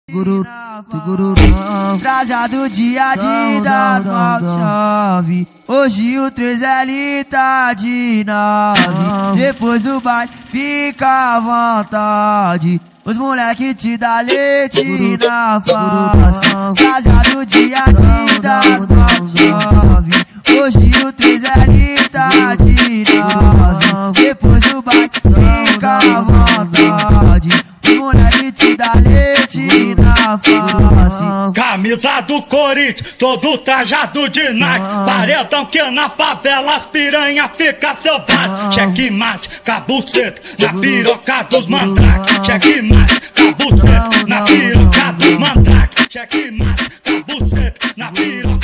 Trajado dia de das mal chove. Hoje o 3L tá de 9. Depois do baile fica à vontade. Os moleque te dá leite na face. Trajado dia de das mal chove. Hoje o 3L tá de 9. Depois do baile fica à vontade. Os moleque te dá leite na face. Camisa do Corinthians, todo trajado de Nike. Paredão que na favela as piranha fica selvagem. Checkmate, cabuceta, na piroca dos mandrake. Checkmate, cabuceta, na piroca dos mandrake. Checkmate, cabuceta, na piroca.